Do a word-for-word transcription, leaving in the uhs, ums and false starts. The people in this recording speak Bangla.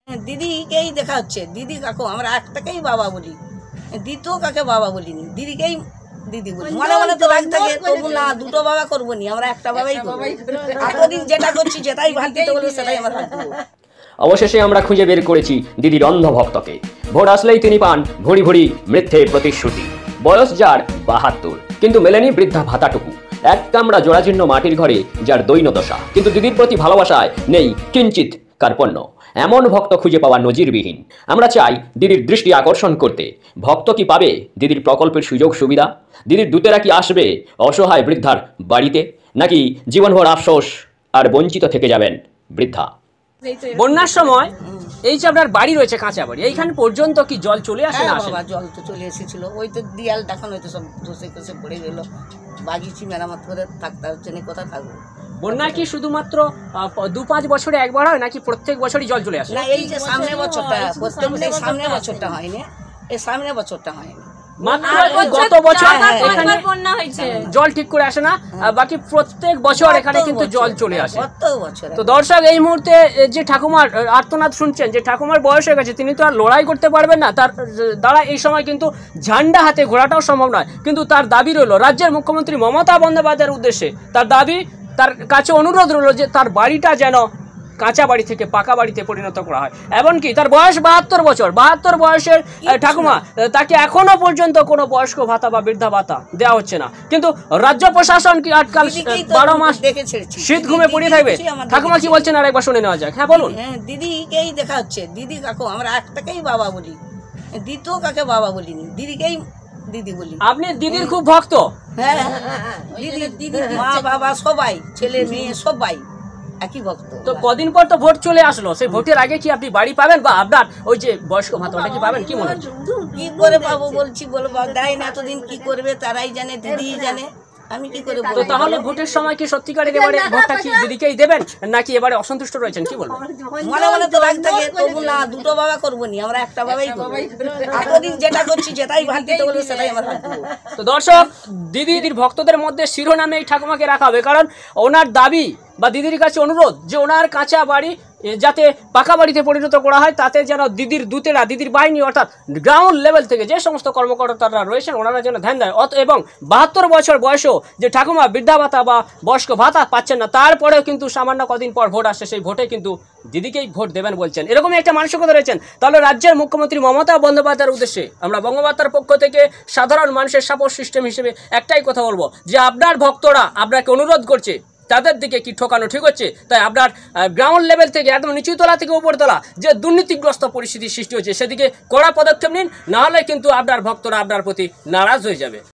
দিদিকেই দেখা হচ্ছে, দিদি কাকু আমরা একটাকেই বাবা বলি, দ্বিতীয় কাকে বাবা বলিনি, দিদিকেই দিদি বলি। মনে মনে তো রাগ থাকে, তবু না দুটো বাবা করবো নি, আমরা একটা বাবাই করবো। এতদিন যেটা করছি যেটাই ভাত দিতে বলবো সেটাই আমরা ভাত দেবো। অবশেষে আমরা খুঁজে বের করেছি দিদির অন্ধ ভক্তকে। ভোট আসলেই তিনি পান ভরি ভরি মিথ্যে প্রতিশ্রুতি। বয়স যার বাহাত্তর, কিন্তু মেলেনি বৃদ্ধা ভাতাটুকু। এক কামড়া জরাজীর্ণ মাটির ঘরে যার দৈন্য দশা, কিন্তু দিদির প্রতি ভালোবাসায় নেই কিঞ্চিত কার্পণ্য। এমন ভক্ত খুঁজে পাওয়া নজিরবিহীন। আমরা চাই দিদির দৃষ্টি আকর্ষণ করতে। ভক্ত কি পাবে দিদির প্রকল্পের সুযোগ সুবিধা? দিদির দূতেরা কি আসবে অসহায় বৃদ্ধার বাড়িতে, নাকি জীবনভর আফসোস আর বঞ্চিত থেকে যাবেন বৃদ্ধা? বন্যার সময় এই যে আপনার বাড়ি রয়েছে, কাঁচা বাড়ি, এইখানে পর্যন্ত কি জল চলে আসে না? আসে, জল তো চলে এসেছিল, ওই তো দিয়াল তখন ওই তো সব ধসে ধসে পড়ে গেল। বাগিচি মেরামত করে থাকতে হচ্ছে না, কোথায় থাকবো? বন্যা কি শুধুমাত্র দু পাঁচ বছরে একবার হয়, নাকি প্রত্যেক বছরই জল চলে আসে? না, এই যে সামনে বছরটা, প্রত্যেক সামনে বছরটা হয়নি, এই সামনে বছরটা হয়নি। গত বছর এখানে জল ঠিক করে আসে না, বাকি প্রত্যেক বছর এখানে কিন্তু জল চলে আসে। তো দর্শক, এই মুহূর্তে যে ঠাকুমার আর্তনাদ শুনছেন, যে ঠাকুমার বয়স হয়ে গেছে, তিনি তো আর লড়াই করতে পারবেন না, তার দ্বারা এই সময় কিন্তু ঝান্ডা হাতে ঘোরাটাও সম্ভব নয়। কিন্তু তার দাবি রইল রাজ্যের মুখ্যমন্ত্রী মমতা বন্দ্যোপাধ্যায়ের উদ্দেশ্যে, তার দাবি, তার কাছে অনুরোধ রইল যে তার বাড়িটা যেন কাঁচা বাড়ি থেকে পাকা বাড়িতে পরিণত করা হয়। এমনকি তার বয়স বাহাত্তর বছর, বাহাত্তর বয়সের ঠাকুমা, তাকে এখনো পর্যন্ত কোনো বয়স্ক ভাতা বা বৃদ্ধা ভাতা দেওয়া হচ্ছে না। কিন্তু রাজ্য প্রশাসন কি আজকাল বারো মাস শীত ঘুমে পড়িয়ে থাকবে? ঠাকুমা কি বলছেন আর একবার শুনে নেওয়া যাক। হ্যাঁ বলুন। দিদিকেই দেখা হচ্ছে, দিদি কাকু আমরা একটাকেই বাবা বলি, দ্বিতীয় কাকে বাবা বলিনি, দিদিকেই দিদি বলি। আপনি দিদির খুব ভক্ত? হ্যাঁ, দিদি দিদি মা বাবা সবাই, ছেলে মেয়ে সবাই একই ভক্ত। তো কদিন পর তো ভোট চলে আসলো, সেই ভোটের আগে কি আপনি বাড়ি পাবেন, বা আপনার ওই যে বয়স্ক ভাতাটা কি পাবেন? কি মনে হচ্ছে? কি করে পাবো বলছি, বলবো দেয় না, এতদিন কি করবে তারাই জানে, দিদি জানে, আমি কি করে বলবো? তো তাহলে ভোটের সময় কি সত্যিকারের এবারে ভোটটা কি দিদিকেই দেবেন, নাকি এবারে অসন্তুষ্ট রয়েছেন? কি বলবো? মনে মনে তো রাগ থাকে, তবু না দুটো বাবা করবো নি, আমরা একটা বাবাই করবো। এতদিন যেটা করছি যেটাই ভাত দিতে বলবো সেটাই আমরা ভাত দেবো। তো দর্শক, দিদির ভক্তদের মধ্যে শিরোনামে এই ঠাকুমাকে রাখা হবে, কারণ ওনার দাবি বা দিদির কাছে অনুরোধ যে ওনার কাঁচা বাড়ি যাতে পাকা বাড়িতে পরিণত করা হয়, তাতে যেন দিদির দূতেরা, দিদির বাহিনী অর্থাৎ গ্রাউন্ড লেভেল থেকে যে সমস্ত কর্মকর্তারা রয়েছেন ওনারা যেন ধ্যান দেয়। এবং বাহাত্তর বছর বয়সেও যে ঠাকুমা বৃদ্ধা ভাতা বা বয়স্ক ভাতা পাচ্ছেন না, তারপরেও কিন্তু সামান্য কদিন পর ভোট আসছে, সেই ভোটে কিন্তু দিদিকেই ভোট দেবেন বলছেন। এরকমই একটা মানসিকতা রয়েছেন। তাহলে রাজ্যের মুখ্যমন্ত্রী মমতা বন্দ্যোপাধ্যায়ের উদ্দেশ্যে আমরা বঙ্গবার্তার পক্ষ থেকে সাধারণ মানুষের সাপোর্ট সিস্টেম হিসেবে একটাই কথা বলবো, যে আপনার ভক্তরা আপনাকে অনুরোধ করছে, তাদের দিকে কি ঠকানো ঠিক হচ্ছে? তাই আপনার গ্রাউন্ড লেভেল থেকে একদম নিচু তলা থেকে উপর তলা যে দুর্নীতিগ্রস্ত পরিস্থিতির সৃষ্টি হচ্ছে, সেদিকে কড়া পদক্ষেপ নিন, নাহলে কিন্তু আপনার ভক্তরা আপনার প্রতি নারাজ হয়ে যাবে।